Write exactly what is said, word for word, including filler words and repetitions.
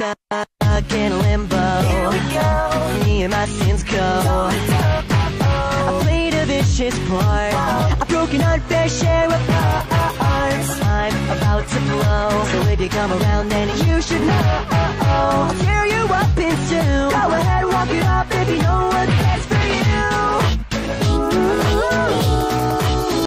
stuck in limbo. Here we go. Me and my sins go. I played a vicious part. I've broken unfair share of hearts. I'm about to blow, so if you come around then you should know. I'll tear you up in two. Go ahead.